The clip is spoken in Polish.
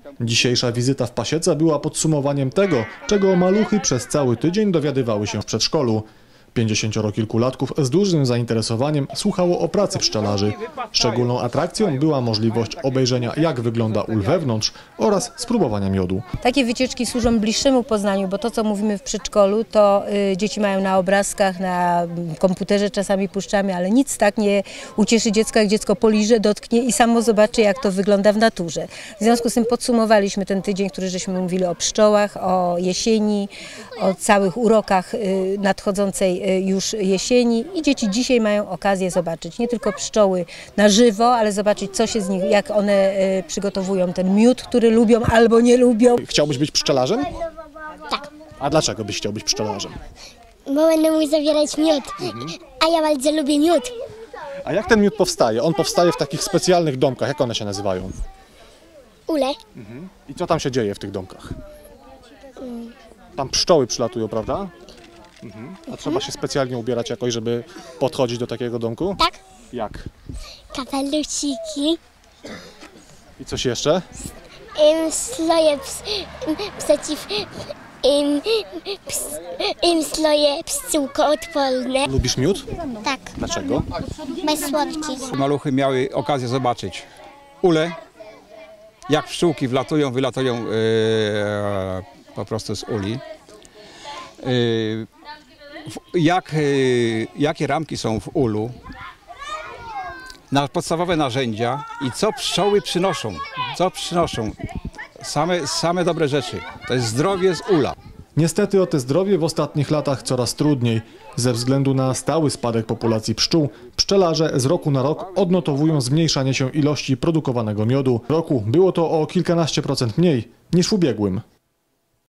Dzisiejsza wizyta w pasiece była podsumowaniem tego, czego maluchy przez cały tydzień dowiadywały się w przedszkolu. 50-kilkulatków z dużym zainteresowaniem słuchało o pracy pszczelarzy. Szczególną atrakcją była możliwość obejrzenia, jak wygląda ul wewnątrz oraz spróbowania miodu. Takie wycieczki służą bliższemu poznaniu, bo to, co mówimy w przedszkolu, to dzieci mają na obrazkach, na komputerze czasami puszczamy, ale nic tak nie ucieszy dziecka, jak dziecko poliże, dotknie i samo zobaczy, jak to wygląda w naturze. W związku z tym podsumowaliśmy ten tydzień, który żeśmy mówili o pszczołach, o jesieni, o całych urokach nadchodzącej już jesieni i dzieci dzisiaj mają okazję zobaczyć nie tylko pszczoły na żywo, ale zobaczyć, co się z nich, jak one przygotowują ten miód, który lubią albo nie lubią. Chciałbyś być pszczelarzem? Tak, A dlaczego byś chciał być pszczelarzem? bo będę mógł zawierać miód, a ja bardzo lubię miód. A jak ten miód powstaje? On powstaje w takich specjalnych domkach. Jak one się nazywają? Ule? I co tam się dzieje w tych domkach? Tam pszczoły przylatują, prawda? A trzeba się specjalnie ubierać jakoś, żeby podchodzić do takiego domku? Tak. Jak? Kapelusiki, I coś jeszcze? sloje sloje pszczółkoodporne. Lubisz miód? Tak, Dlaczego? bez słodki. Maluchy miały okazję zobaczyć ule, jak pszczółki wylatują po prostu z uli, jakie ramki są w ulu, podstawowe narzędzia i co pszczoły przynoszą, same dobre rzeczy. To jest zdrowie z ula. Niestety o te zdrowie w ostatnich latach coraz trudniej. Ze względu na stały spadek populacji pszczół, pszczelarze z roku na rok odnotowują zmniejszanie się ilości produkowanego miodu. W roku było to o kilkanaście procent mniej niż w ubiegłym.